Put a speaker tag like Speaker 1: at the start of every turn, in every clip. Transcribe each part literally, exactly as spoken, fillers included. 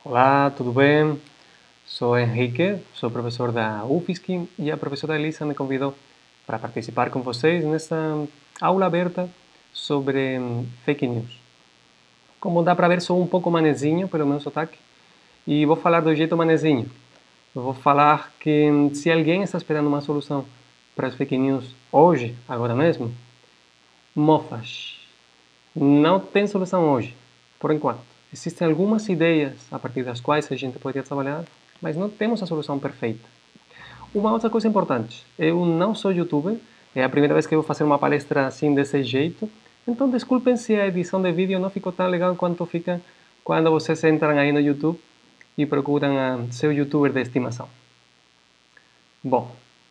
Speaker 1: Olá, tudo bem? Sou Henrique, sou professor da U F S C e a professora Elisa me convidou para participar com vocês nesta aula aberta sobre fake news. Como dá para ver, sou um pouco manezinho pelo meu sotaque e vou falar do jeito manezinho. Eu vou falar que se alguém está esperando uma solução para as fake news hoje, agora mesmo, mofas. Não tem solução hoje, por enquanto. Existem algumas ideias a partir das quais a gente poderia trabalhar, mas não temos a solução perfeita. Uma outra coisa importante, eu não sou youtuber, é a primeira vez que eu vou fazer uma palestra assim desse jeito, então desculpem se a edição de vídeo não ficou tão legal quanto fica quando vocês entram aí no YouTube e procuram a seu youtuber de estimação. Bom,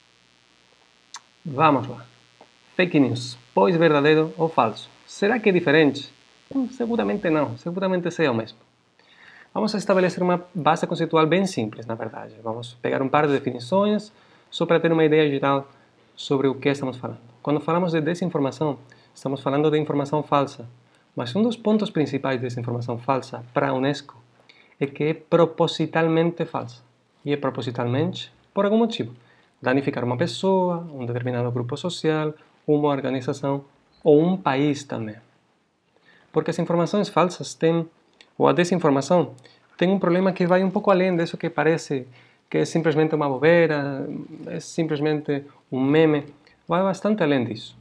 Speaker 1: vamos lá. Fake news, pois verdadeiro ou falso? Será que é diferente? Hum, seguramente não, seguramente é o mesmo. Vamos estabelecer uma base conceitual bem simples, na verdade. Vamos pegar um par de definições só para ter uma ideia geral sobre o que estamos falando. Quando falamos de desinformação, estamos falando de informação falsa. Mas um dos pontos principais dessa informação falsa para a Unesco é que é propositalmente falsa. E é propositalmente por algum motivo. Danificar uma pessoa, um determinado grupo social, uma organização ou um país também. Porque as informações falsas têm, ou a desinformação, tem um problema que vai um pouco além disso que parece que é simplesmente uma bobeira, é simplesmente um meme, vai bastante além disso.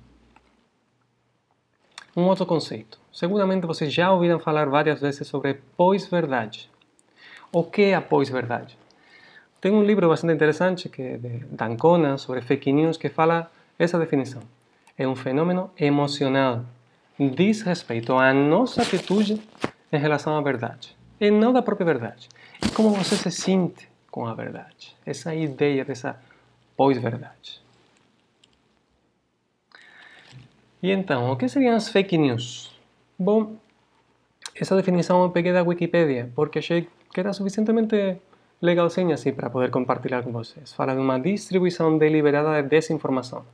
Speaker 1: Um outro conceito. Seguramente vocês já ouviram falar várias vezes sobre pós-verdade. O que é a pós-verdade? Tem um livro bastante interessante que é de d'Ancona sobre fake news que fala essa definição. É um fenômeno emocional. Diz respeito à nossa atitude em relação à verdade. E não da própria verdade. E como você se sente com a verdade. Essa ideia dessa pós-verdade. E então, o que seriam as fake news? Bom, essa definição eu peguei da Wikipedia, porque achei que era suficientemente legalzinha assim para poder compartilhar com vocês. Fala de uma distribuição deliberada de desinformação.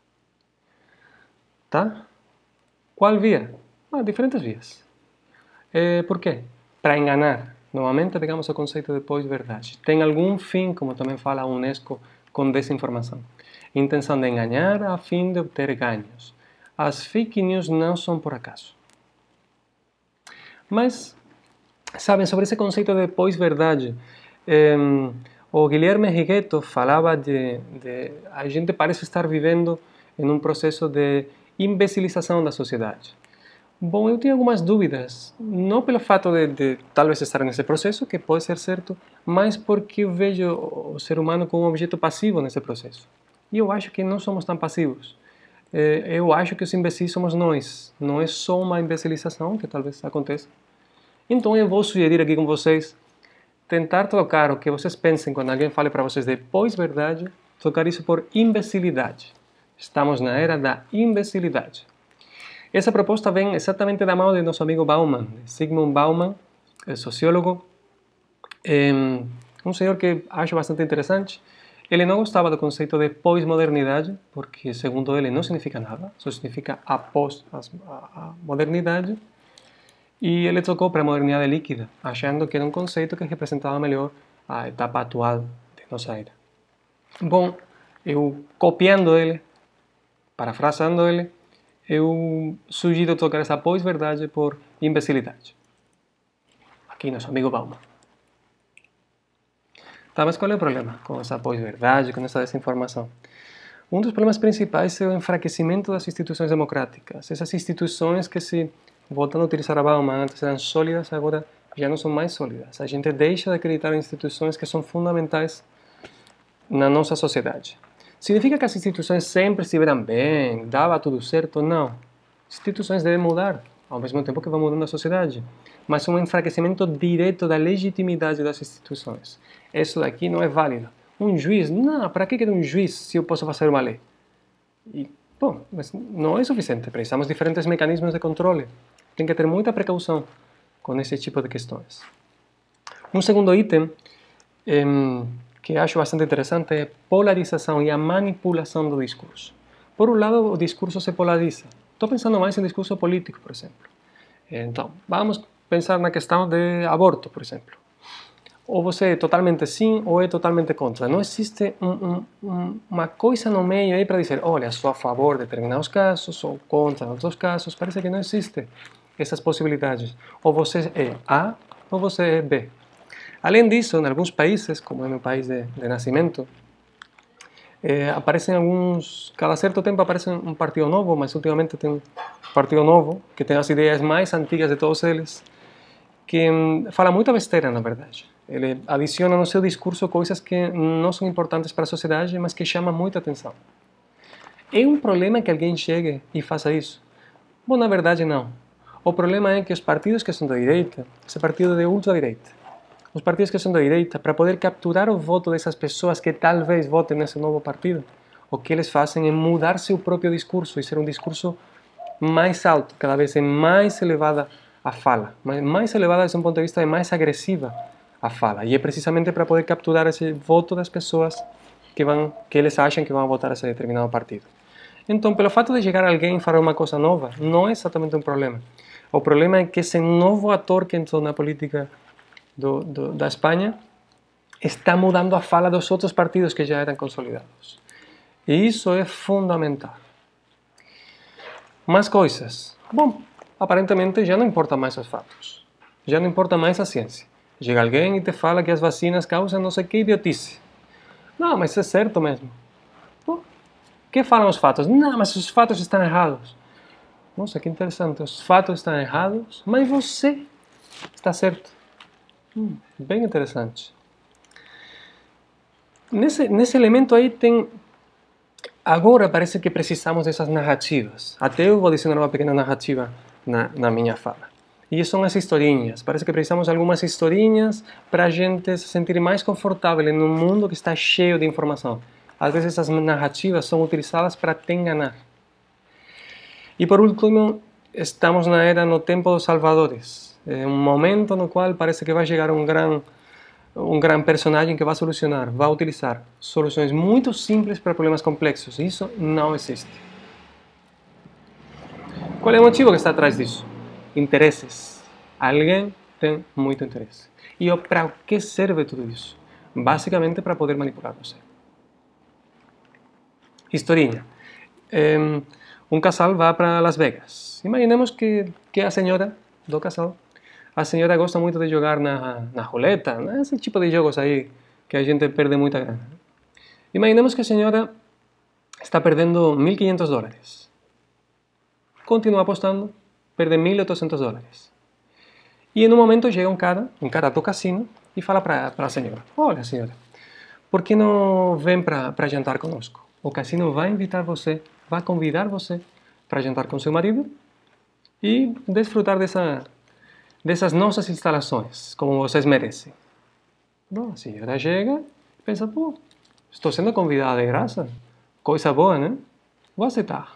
Speaker 1: Tá? Qual via? Ah, diferentes vias. É, por quê? Para enganar. Novamente pegamos o conceito de pós-verdade. Tem algum fim, como também fala a Unesco, com desinformação. Intenção de enganar a fim de obter ganhos. As fake news não são por acaso. Mas, sabem, sobre esse conceito de pós-verdade, eh, o Guilherme Righetto falava de, de... A gente parece estar vivendo em um processo de imbecilização da sociedade. Bom, eu tenho algumas dúvidas, não pelo fato de, de talvez estar nesse processo, que pode ser certo, mas porque eu vejo o ser humano como um objeto passivo nesse processo. E eu acho que não somos tão passivos. Eu acho que os imbecis somos nós, não é só uma imbecilização, que talvez aconteça. Então eu vou sugerir aqui com vocês, tentar trocar o que vocês pensem quando alguém fale para vocês de pós-verdade, trocar isso por imbecilidade. Estamos na era da imbecilidade. Essa proposta vem exatamente da mão de nosso amigo Bauman, Zygmunt Bauman, sociólogo, um senhor que acho bastante interessante. Ele não gostava do conceito de pós-modernidade, porque, segundo ele, não significa nada, só significa após a modernidade. E ele trocou para a modernidade líquida, achando que era um conceito que representava melhor a etapa atual de nossa era. Bom, eu copiando ele, parafraseando ele, eu sugiro trocar essa pós-verdade por imbecilidade. Aqui nosso amigo Bauman. Tá, mas qual é o problema com essa pós-verdade, com essa desinformação? Um dos problemas principais é o enfraquecimento das instituições democráticas. Essas instituições que, se voltando a utilizar a Bauman, antes eram sólidas, agora já não são mais sólidas. A gente deixa de acreditar em instituições que são fundamentais na nossa sociedade. Significa que as instituições sempre estiveram bem, dava tudo certo? Não. As instituições devem mudar, ao mesmo tempo que vão mudando a sociedade. Mas um enfraquecimento direto da legitimidade das instituições. Isso daqui não é válido. Um juiz? Não, para que quer um juiz se eu posso fazer uma lei? E, bom, mas não é suficiente. Precisamos de diferentes mecanismos de controle. Tem que ter muita precaução com esse tipo de questões. Um segundo item é, que acho bastante interessante é polarização e a manipulação do discurso. Por um lado, o discurso se polariza. Estou pensando mais em discurso político, por exemplo. Então, vamos pensar na questão de aborto, por exemplo. ou você é totalmente sim ou é totalmente contra. Não existe um, um, uma coisa no meio aí para dizer, olha, sou a favor de determinados casos ou contra outros casos. Parece que não existe essas possibilidades. Ou você é A ou você é B. Além disso, em alguns países, como é meu país de, de nascimento, eh, aparecem alguns, cada certo tempo aparece um partido novo, mas ultimamente tem um partido novo que tem as ideias mais antigas de todos eles, que hum, fala muita besteira, na verdade. Ele adiciona no seu discurso coisas que não são importantes para a sociedade, mas que chamam muita atenção. É um problema que alguém chegue e faça isso? Bom, na verdade, não. O problema é que os partidos que são da direita, esse partido de ultradireita, os partidos que são da direita, para poder capturar o voto dessas pessoas que talvez votem nesse novo partido, o que eles fazem é mudar seu próprio discurso e ser um discurso mais alto, cada vez é mais elevada a fala, mais elevada desde um ponto de vista de mais agressiva a fala. E é precisamente para poder capturar esse voto das pessoas que, vão, que eles acham que vão votar esse determinado partido. Então, pelo fato de chegar alguém e falar uma coisa nova, não é exatamente um problema. O problema é que esse novo ator que entrou na política do, do, da Espanha está mudando a fala dos outros partidos que já eram consolidados. E isso é fundamental. Mais coisas. Bom, aparentemente já não importa mais os fatos. Já não importa mais a ciência. Chega alguém e te fala que as vacinas causam não sei que idiotice. Não, mas é certo mesmo. Bom, o que falam os fatos? Não, mas os fatos estão errados. Nossa, que interessante. Os fatos estão errados, mas você está certo. Hum, bem interessante. Nesse, nesse elemento aí tem... Agora parece que precisamos dessas narrativas. Até eu vou adicionar uma pequena narrativa na, na minha fala. E são as historinhas. Parece que precisamos de algumas historinhas para a gente se sentir mais confortável em um mundo que está cheio de informação. Às vezes essas narrativas são utilizadas para te enganar. E por último, estamos na era, no tempo dos salvadores. É um momento no qual parece que vai chegar um grande um grande personagem que vai solucionar, vai utilizar soluções muito simples para problemas complexos. Isso não existe. Qual é o motivo que está atrás disso? Interesses. Alguém tem muito interesse. E para o que serve tudo isso? Basicamente para poder manipular você. Historinha. Um casal vai para Las Vegas. Imaginemos que, que a senhora do casal A senhora gosta muito de jogar na, na roleta, né? Esse tipo de jogos aí que a gente perde muita grana. Imaginemos que a senhora está perdendo mil e quinhentos dólares. Continua apostando, perde mil e oitocentos dólares. E em um momento chega um cara, um cara do cassino, e fala para a senhora: olha, senhora, por que não vem para jantar conosco? O cassino vai invitar você, vai convidar você para jantar com seu marido e desfrutar dessa... dessas nossas instalações, como vocês merecem. Bom, a senhora chega e pensa, pô, estou sendo convidada de graça, coisa boa, né? Vou aceitar.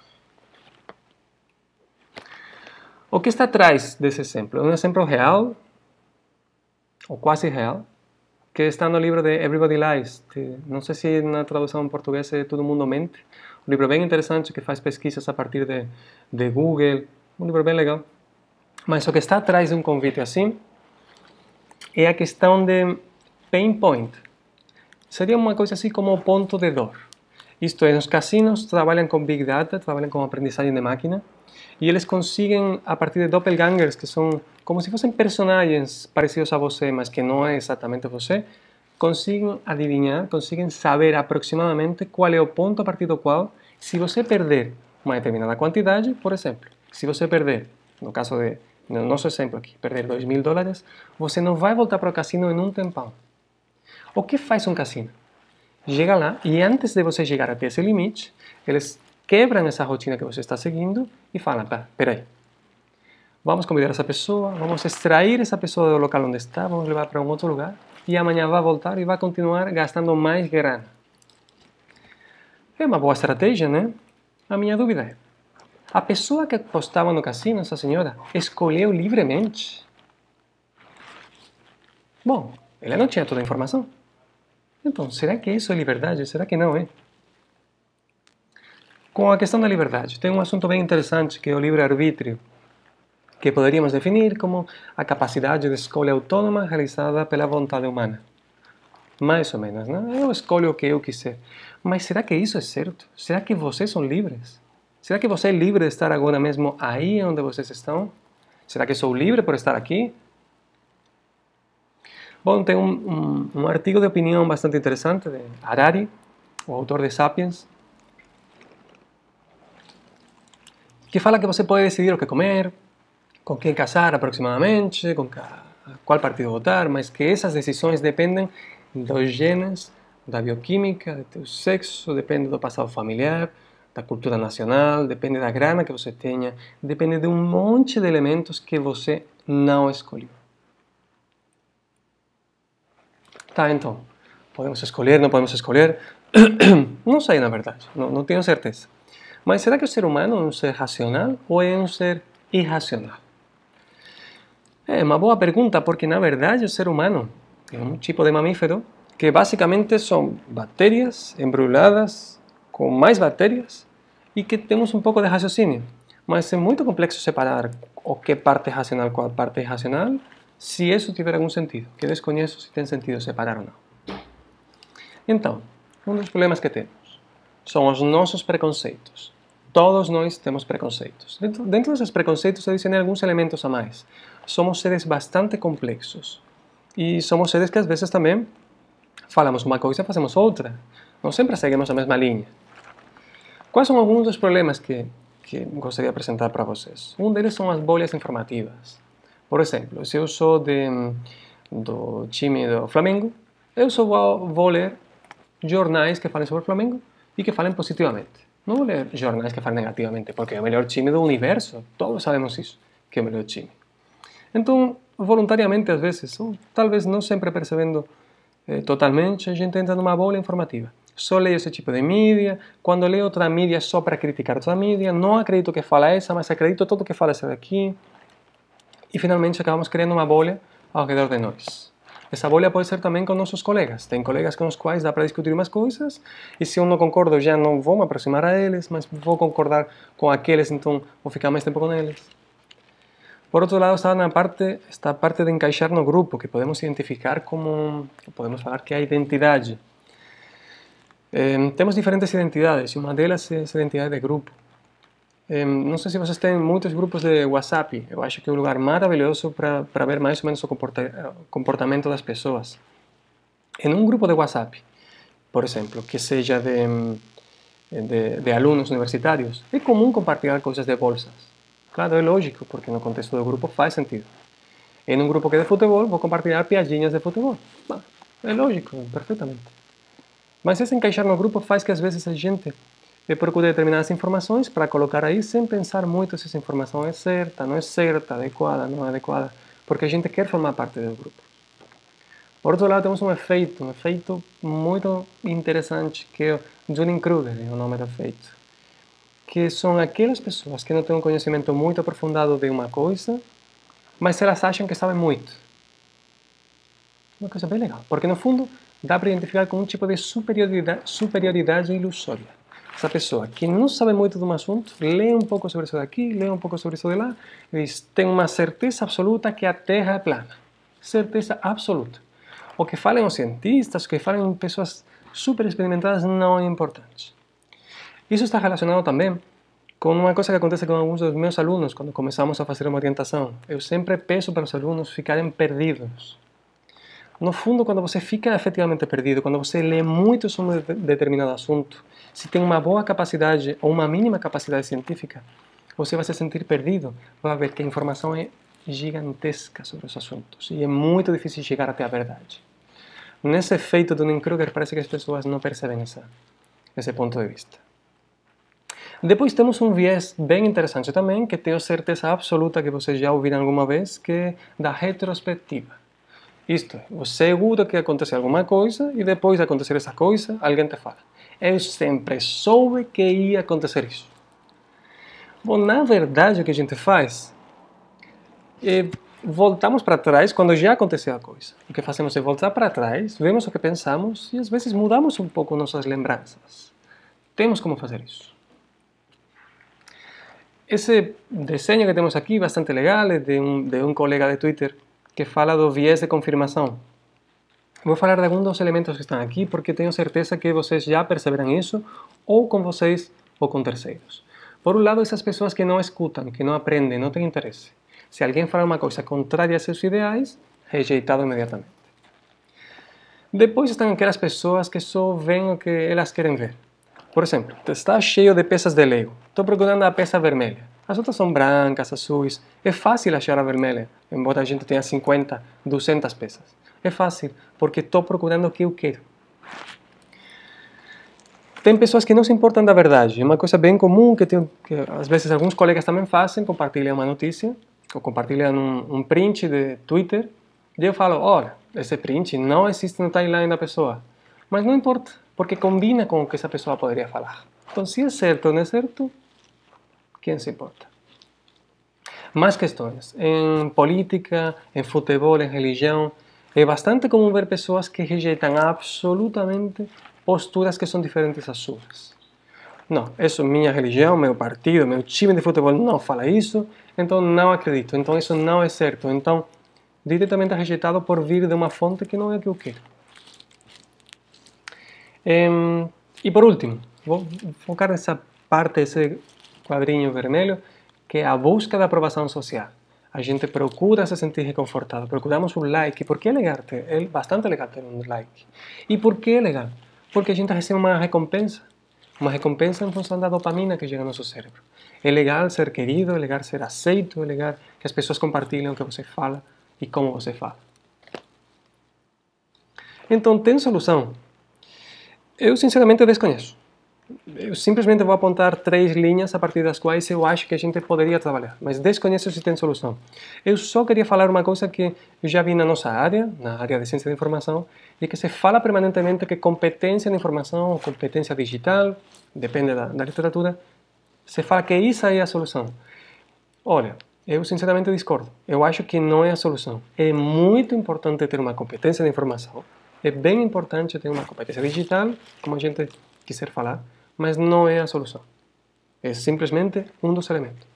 Speaker 1: O que está atrás desse exemplo? É um exemplo real, ou quase real, que está no livro de Everybody Lies. De, não sei se na tradução em português é Todo Mundo Mente. Um livro bem interessante que faz pesquisas a partir de, de Google. Um livro bem legal. Mas o que está atrás de um convite assim é a questão de pain point. Seria uma coisa assim como o ponto de dor. Isto é, os casinos trabalham com Big Data, trabalham com aprendizagem de máquina, e eles conseguem, a partir de doppelgangers, que são como se fossem personagens parecidos a você, mas que não é exatamente você, conseguem adivinhar, conseguem saber aproximadamente qual é o ponto a partir do qual, se você perder uma determinada quantidade, por exemplo, se você perder, no caso de no nosso exemplo aqui, perder dois mil dólares, você não vai voltar para o cassino em um tempão. O que faz um cassino? Chega lá e antes de você chegar até esse limite, eles quebram essa rotina que você está seguindo e falam, tá, peraí, vamos convidar essa pessoa, vamos extrair essa pessoa do local onde está, vamos levar para um outro lugar e amanhã vai voltar e vai continuar gastando mais grana. É uma boa estratégia, né? A minha dúvida é, a pessoa que apostava no cassino, essa senhora, escolheu livremente? Bom, ela não tinha toda a informação. Então, será que isso é liberdade? Será que não é? Com a questão da liberdade, tem um assunto bem interessante que é o livre-arbítrio. que poderíamos definir como a capacidade de escolha autônoma realizada pela vontade humana. Mais ou menos, né? Eu escolho o que eu quiser. Mas será que isso é certo? Será que vocês são livres? Será que você é livre de estar agora mesmo aí onde vocês estão? Será que sou livre por estar aqui? Bom, tem um, um, um artigo de opinião bastante interessante de Harari, o autor de Sapiens, que fala que você pode decidir o que comer, com quem casar aproximadamente, com qual partido votar, mas que essas decisões dependem dos genes, da bioquímica, do teu sexo, depende do passado familiar, da cultura nacional, depende da grana que você tenha, depende de um monte de elementos que você não escolheu. Tá, então, podemos escolher, não podemos escolher? Não sei, na verdade, não, não tenho certeza. Mas será que o ser humano é um ser racional ou é um ser irracional? É uma boa pergunta, porque na verdade o ser humano é um tipo de mamífero que basicamente são bactérias embrulhadas com mais bactérias e que temos um pouco de raciocínio. Mas é muito complexo separar o que parte é racional com a parte irracional, se isso tiver algum sentido, que desconheço se tem sentido separar ou não. Então, um dos problemas que temos são os nossos preconceitos. Todos nós temos preconceitos. Dentro, dentro desses preconceitos existem alguns elementos a mais. Somos seres bastante complexos. E somos seres que às vezes também falamos uma coisa e fazemos outra. Não sempre seguimos a mesma linha. Quais são alguns dos problemas que, que gostaria de apresentar para vocês? Um deles são as bolhas informativas. Por exemplo, se eu sou de, do time do Flamengo, eu só vou, vou ler jornais que falem sobre o Flamengo e que falem positivamente. Não vou ler jornais que falem negativamente, porque é o melhor time do universo. Todos sabemos isso, que é o melhor time. Então, voluntariamente, às vezes, ou talvez não sempre percebendo eh, totalmente, a gente entra numa bolha informativa. Só leio esse tipo de mídia, quando leio outra mídia só para criticar outra mídia, não acredito que fala essa, mas acredito tudo que fala essa daqui. E finalmente acabamos criando uma bolha ao redor de nós. Essa bolha pode ser também com nossos colegas. Tem colegas com os quais dá para discutir umas coisas, e se eu não concordo, já não vou me aproximar a eles, mas vou concordar com aqueles, então vou ficar mais tempo com eles. Por outro lado, está na parte, está a parte de encaixar no grupo, que podemos identificar como, podemos falar que é a identidade. Eh, temos diferentes identidades, e uma delas é essa identidade de grupo. Eh, não sei se vocês têm muitos grupos de WhatsApp. Eu acho que é um lugar maravilhoso para para ver mais ou menos o comporta comportamento das pessoas. Em um grupo de WhatsApp, por exemplo, que seja de, de, de alunos universitários, é comum compartilhar coisas de bolsas. Claro, é lógico, porque no contexto do grupo faz sentido. Em um grupo que é de futebol, vou compartilhar piadinhas de futebol. Bah, é lógico, perfeitamente. Mas esse encaixar no grupo faz que às vezes a gente procura determinadas informações para colocar aí sem pensar muito se essa informação é certa, não é certa, adequada, não é adequada, porque a gente quer formar parte do grupo. Por outro lado, temos um efeito, um efeito muito interessante, que é o Dunning-Kruger, é o nome do efeito, que são aquelas pessoas que não têm um conhecimento muito aprofundado de uma coisa, mas elas acham que sabem muito. Uma coisa bem legal, porque no fundo dá para identificar com um tipo de superioridade, superioridade ilusória. Essa pessoa que não sabe muito de um assunto, lê um pouco sobre isso daqui, lê um pouco sobre isso de lá, e diz, tem uma certeza absoluta que a Terra é plana. Certeza absoluta. O que falem os cientistas, o que falem pessoas super experimentadas não é importante. Isso está relacionado também com uma coisa que acontece com alguns dos meus alunos quando começamos a fazer uma orientação. Eu sempre peço para os alunos ficarem perdidos. No fundo, quando você fica efetivamente perdido, quando você lê muito sobre um determinado assunto, se tem uma boa capacidade ou uma mínima capacidade científica, você vai se sentir perdido, vai ver que a informação é gigantesca sobre os assuntos e é muito difícil chegar até a verdade. Nesse efeito do Dunning-Kruger, parece que as pessoas não percebem essa, esse ponto de vista. Depois temos um viés bem interessante também, que tenho certeza absoluta que vocês já ouviram alguma vez, que é da retrospectiva. Isto é, você é seguro que acontece alguma coisa e depois de acontecer essa coisa, alguém te fala. Eu sempre soube que ia acontecer isso. Bom, na verdade o que a gente faz é voltamos para trás quando já aconteceu a coisa. O que fazemos é voltar para trás, vemos o que pensamos e às vezes mudamos um pouco nossas lembranças. Temos como fazer isso. esse desenho que temos aqui, bastante legal, é de um, de um colega de Twitter que fala do viés de confirmação. Vou falar de alguns dos elementos que estão aqui porque tenho certeza que vocês já perceberam isso, ou com vocês ou com terceiros. Por um lado, essas pessoas que não escutam, que não aprendem, não têm interesse. Se alguém fala uma coisa contrária a seus ideais, rejeitado imediatamente. Depois estão aquelas pessoas que só veem o que elas querem ver. Por exemplo, está cheio de peças de Lego. Estou procurando a peça vermelha. As outras são brancas, azuis. É fácil achar a vermelha, embora a gente tenha cinquenta, duzentas peças. É fácil, porque estou procurando o que eu quero. Tem pessoas que não se importam da verdade. É uma coisa bem comum que, tem, que às vezes alguns colegas também fazem, compartilham uma notícia, ou compartilham um, um print de Twitter, e eu falo, olha, esse print não existe no timeline da pessoa. Mas não importa, porque combina com o que essa pessoa poderia falar. Então, se é certo ou não é certo, quem se importa? Mais questões. Em política, em futebol, em religião, é bastante comum ver pessoas que rejeitam absolutamente posturas que são diferentes das suas. Não, isso é minha religião, meu partido, meu time de futebol não fala isso, então não acredito, então isso não é certo. Então, diretamente rejeitado por vir de uma fonte que não é a que eu quero. E por último, vou focar nessa parte, esse quadrinho vermelho, que é a busca da aprovação social. A gente procura se sentir reconfortado, procuramos um like, porque é legal ter, é bastante legal ter um like. E por que é legal? Porque a gente recebe uma recompensa, uma recompensa em função da dopamina que chega ao nosso cérebro. É legal ser querido, é legal ser aceito, é legal que as pessoas compartilhem o que você fala e como você fala. Então, tem solução? Eu, sinceramente, desconheço. Eu simplesmente vou apontar três linhas a partir das quais eu acho que a gente poderia trabalhar, mas desconheço se tem solução. Eu só queria falar uma coisa que eu já vi na nossa área, na área de ciência da informação, e que se fala permanentemente que competência de informação ou competência digital, depende da, da literatura, se fala que isso aí é a solução. Olha, eu sinceramente discordo. Eu acho que não é a solução. É muito importante ter uma competência de informação. É bem importante ter uma competência digital, como a gente quiser falar, mas não é a solução. É simplesmente um dos elementos.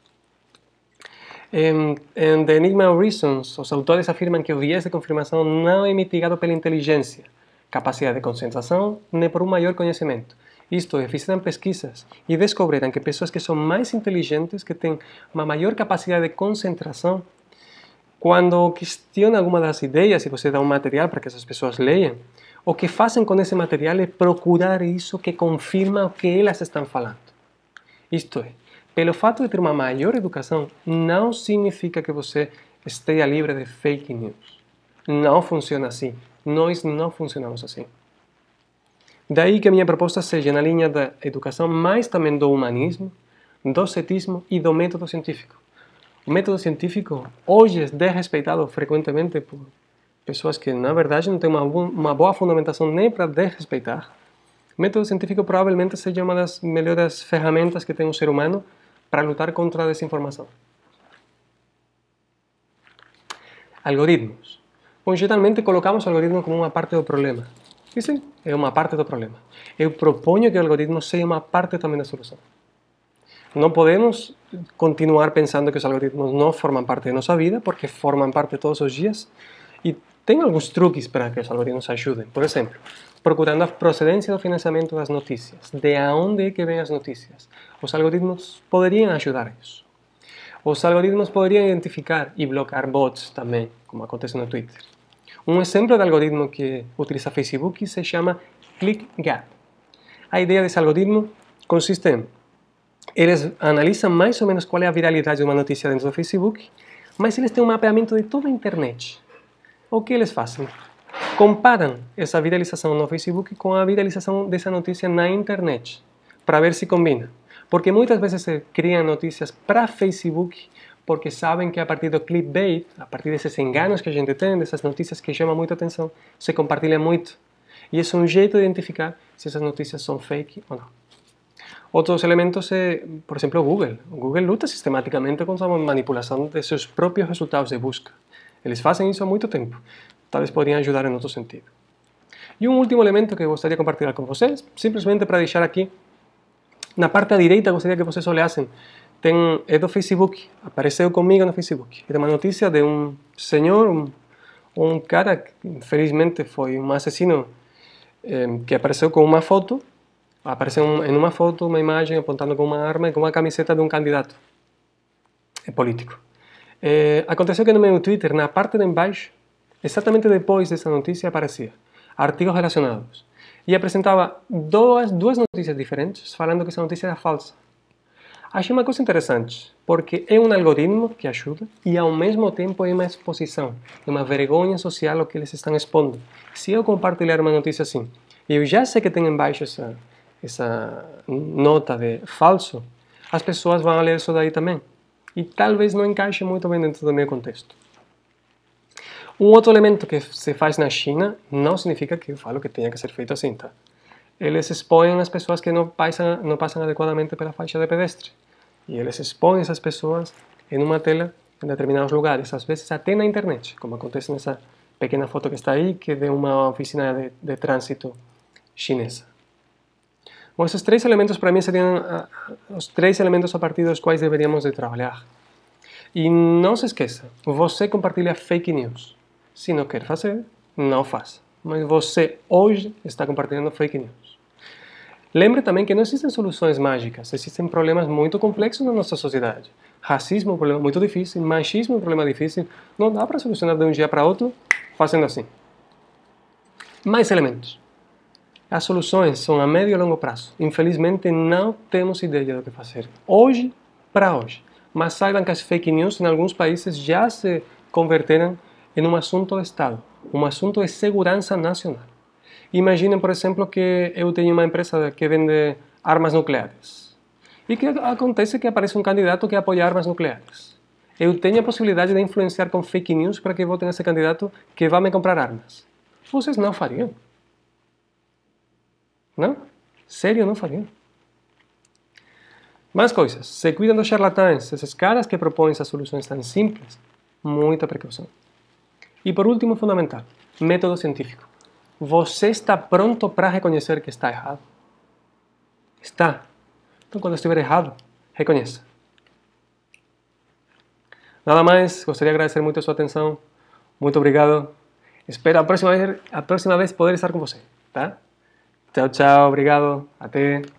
Speaker 1: Em, em The Enigma of Reasons, os autores afirmam que o viés de confirmação não é mitigado pela inteligência, capacidade de concentração, nem por um maior conhecimento. Isto é, fizeram pesquisas e descobriram que pessoas que são mais inteligentes, que têm uma maior capacidade de concentração, quando questionam alguma das ideias, se você dá um material para que essas pessoas leiam, o que fazem com esse material é procurar isso que confirma o que elas estão falando. Isto é, pelo fato de ter uma maior educação, não significa que você esteja livre de fake news. Não funciona assim. Nós não funcionamos assim. Daí que a minha proposta seja na linha da educação, mas também do humanismo, do cetismo e do método científico. O método científico hoje é desrespeitado frequentemente por pessoas que, na verdade, não têm uma, uma boa fundamentação nem para desrespeitar. O método científico provavelmente seja uma das melhores ferramentas que tem o ser humano para lutar contra a desinformação. Algoritmos. Bom, geralmente colocamos o algoritmo como uma parte do problema. E sim, é uma parte do problema. Eu proponho que o algoritmo seja uma parte também da solução. Não podemos continuar pensando que os algoritmos não formam parte da nossa vida, porque formam parte todos os dias. E tem alguns truques para que os algoritmos ajudem. Por exemplo, procurando a procedência do financiamento das notícias. De onde é que vêm as notícias? Os algoritmos poderiam ajudar isso. Os algoritmos poderiam identificar e bloquear bots também, como acontece no Twitter. Um exemplo de algoritmo que utiliza Facebook se chama ClickGap. A ideia desse algoritmo consiste em eles analisam mais ou menos qual é a viralidade de uma notícia dentro do Facebook, mas eles têm um mapeamento de toda a internet. O que eles fazem? Comparam essa viralização no Facebook com a viralização dessa notícia na internet, para ver se combina. Porque muitas vezes se criam notícias para Facebook porque sabem que a partir do clickbait, a partir desses enganos que a gente tem, dessas notícias que chamam muita atenção, se compartilha muito. E esse é um jeito de identificar se essas notícias são fake ou não. Outros elementos é, por exemplo, o Google. O Google luta sistematicamente contra a manipulação de seus próprios resultados de busca. Eles fazem isso há muito tempo. Talvez poderiam ajudar em outro sentido. E um último elemento que eu gostaria de compartilhar com vocês, simplesmente para deixar aqui, na parte à direita, gostaria que vocês olhassem. tem, é do Facebook, apareceu comigo no Facebook. É uma notícia de um senhor, um, um cara que infelizmente foi um assassino, eh, que apareceu com uma foto, apareceu em uma foto, uma imagem apontando com uma arma e com uma camiseta de um candidato político. Eh, aconteceu que no meu Twitter, na parte de embaixo, exatamente depois dessa notícia, aparecia artigos relacionados. E apresentava duas, duas notícias diferentes, falando que essa notícia era falsa. Achei uma coisa interessante, porque é um algoritmo que ajuda e ao mesmo tempo é uma exposição, é uma vergonha social o que eles estão expondo. Se eu compartilhar uma notícia assim, e eu já sei que tem embaixo essa, essa nota de falso, as pessoas vão ler isso daí também. E talvez não encaixe muito bem dentro do meu contexto. Um outro elemento que se faz na China não significa que eu falo que tenha que ser feito assim, tá? Eles expõem as pessoas que não passam, não passam adequadamente pela faixa de pedestre. E eles expõem essas pessoas em uma tela em determinados lugares, às vezes até na internet, como acontece nessa pequena foto que está aí, que é de uma oficina de, de trânsito chinesa. Bom, esses três elementos para mim seriam uh, os três elementos a partir dos quais deveríamos de trabalhar. E não se esqueça, você compartilha fake news. Se não quer fazer, não faça. Mas você hoje está compartilhando fake news. Lembre também que não existem soluções mágicas, existem problemas muito complexos na nossa sociedade. Racismo é um problema muito difícil, machismo é um problema difícil, não dá para solucionar de um dia para outro fazendo assim. Mais elementos. As soluções são a médio e longo prazo. Infelizmente, não temos ideia do que fazer hoje para hoje. Mas saibam que as fake news em alguns países já se converteram em um assunto de Estado, um assunto de segurança nacional. Imaginem, por exemplo, que eu tenho uma empresa que vende armas nucleares. E que acontece que aparece um candidato que apoia armas nucleares. Eu tenho a possibilidade de influenciar com fake news para que votem esse candidato que vai me comprar armas. Vocês não fariam? Não? Sério, não fariam? Mais coisas. Se cuidam dos charlatães, esses caras que propõem essas soluções tão simples. Muita precaução. E por último, fundamental, método científico. Você está pronto para reconhecer que está errado? Está. Então, quando estiver errado, reconheça. Nada mais, gostaria de agradecer muito a sua atenção. Muito obrigado. Espero a próxima vez, a próxima vez poder estar com você, tá? Tchau, tchau, obrigado. Até.